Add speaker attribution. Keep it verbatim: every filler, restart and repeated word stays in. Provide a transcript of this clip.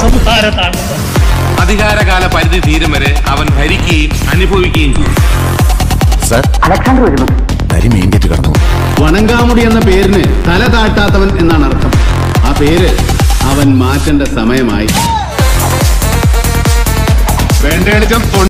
Speaker 1: അധികാരകാല പരിധി തീരും വരെ അവൻ ഭരിക്കുകയും അനുഭവിക്കുകയും ചെയ്യും.
Speaker 2: അലക്സാണ്ടർ വരുന്നു.
Speaker 3: വണങ്കാമുടി എന്ന പേരിന് തല താട്ടാത്തവൻ എന്നാണ് അർത്ഥം. ആ പേര് അവൻ മാറ്റേണ്ട സമയമായി.
Speaker 1: വേണ്ട